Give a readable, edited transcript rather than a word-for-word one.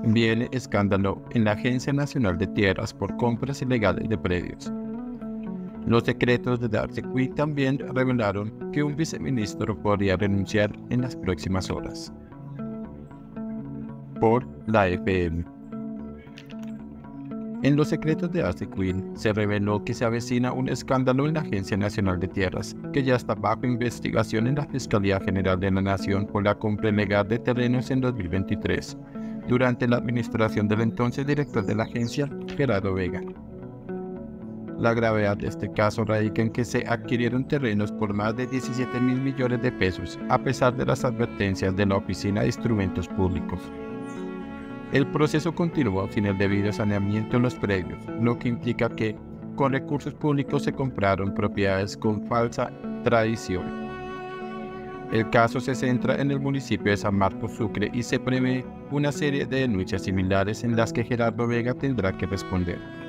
Viene escándalo en la Agencia Nacional de Tierras por compras ilegales de predios. Los secretos de Darcy Quick también revelaron que un viceministro podría renunciar en las próximas horas. Por la FM. En los secretos de Darcy Quick se reveló que se avecina un escándalo en la Agencia Nacional de Tierras, que ya está bajo investigación en la Fiscalía General de la Nación por la compra ilegal de terrenos en 2023, durante la administración del entonces director de la agencia, Gerardo Vega. La gravedad de este caso radica en que se adquirieron terrenos por más de 17.000 millones de pesos, a pesar de las advertencias de la Oficina de Instrumentos Públicos. El proceso continuó sin el debido saneamiento en los predios, lo que implica que, con recursos públicos se compraron propiedades con falsa tradición. El caso se centra en el municipio de San Marcos, Sucre, y se prevé una serie de denuncias similares en las que Gerardo Vega tendrá que responder.